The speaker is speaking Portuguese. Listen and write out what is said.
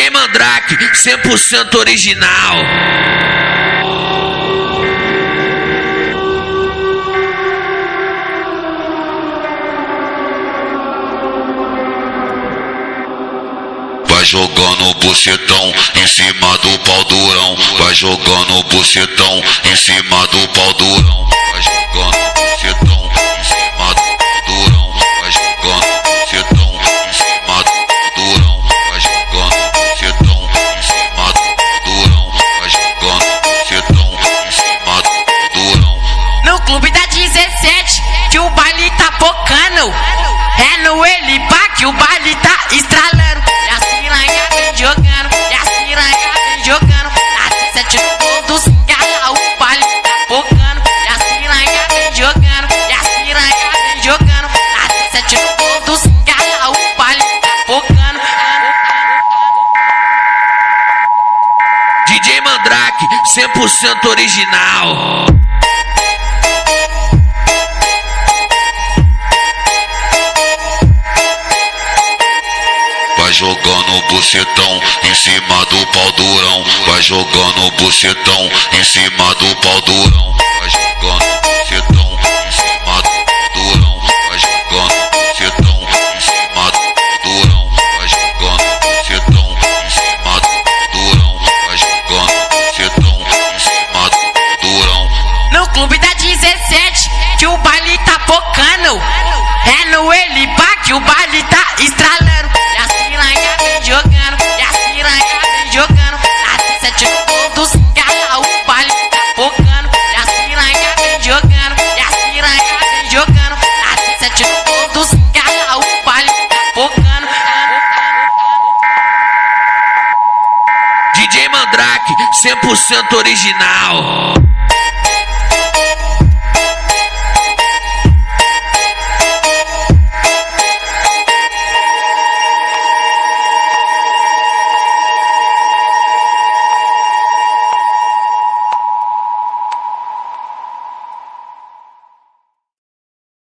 DJ Mandrake, 100% original. Vai jogando o bucetão em cima do pau durão. Vai jogando o bucetão em cima do pau durão. Vai jogando o bucetão em cima do pau durão. Vai jogando o bucetão em cima do pau durão. Vai jogando o bucetão em cima do pau durão. Vai jogando o bucetão em cima do pau durão. No clube da 17 que o baile tá focando. É no Elipá que o baile tá estralando. E as piranha vem jogando, e as piranha vem jogando. Na 17 no povo do Cingala o baile tá focando. E as piranha vem jogando, e as piranha vem jogando. Na 17 no povo do Cingala o baile tá focando. DJ Mandrake, 100% original. Vai jogando o bucetão em cima do pau durão. Vai jogando o bucetão em cima do pau durão. Vai jogando o bucetão em cima do pau durão. Vai jogando o bucetão em cima do pau durão. Vai jogando o bucetão em cima do pau durão. Vai jogando o bucetão em cima do pau durão. No clube da 17 que o baile tá focando. É no Elipá que o baile tá estralando. E as piranha vem jogando, e as piranha vem jogando. Na 17 no povo do Cingala o baile tá focando. E as piranha vem jogando, e as piranha vem jogando. Na 17 no povo do Cingala o baile tá focando. DJ Mandrake, 100% original.